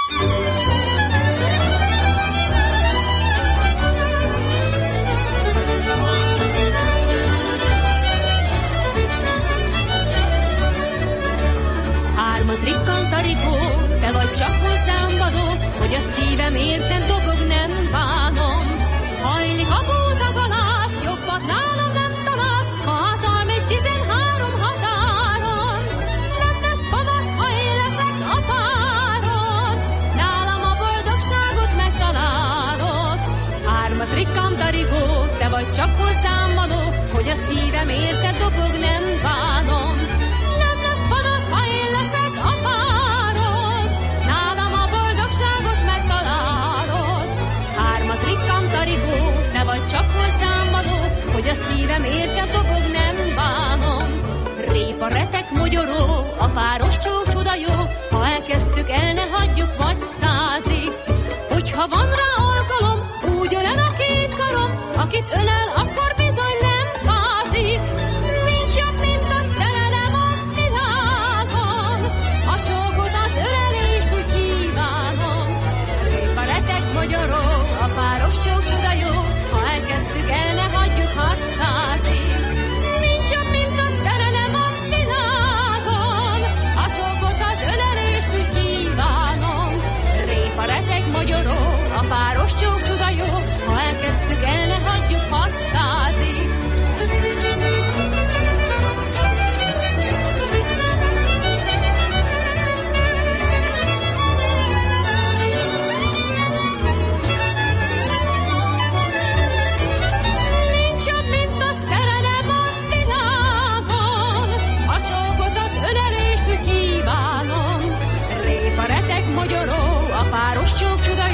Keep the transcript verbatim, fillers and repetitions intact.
Hármat rikkant a rigó, te vagy csak hozzám való, hogy a szívem érted dobog, nem bánom. Hajlik a búza galász, jobbat nálam nem találsz, ha átalm egy tizenhárom határon. Nem lesz panasz, ha én leszek a páron, nálam a boldogságot megtalálod. Hármat rikkant a rigó, te vagy csak hozzám való, hogy a szívem érted dobog, nem bánom. Te vagy csak hozzám való, hogy a szívem érted dobog, nem bánom. Répa, retek, mogyoró, a páros csók csuda jó, ha elkezdtük, el ne hagyjuk vagy százig. Hogyha van rá alkalom, úgy ölel a két karom, akit ölel, akkor bizony nem fázik. Nincs jobb, mint a szerelem a világon, a csókot, az ölelést úgy kívánom. Répa, retek, mogyoró, a páros csók csuda jó, ha elkezdtük, el ne hagyjuk hatszázig. Nincs jobb, mint a szerelem a világon, a csókot, az ölelést úgy kívánom. Répa, retek, mogyoró, a páros csók csuda jó, ha elkezdtük, el ne hagyjuk hatszázig. Magyaró, a páros csók csuda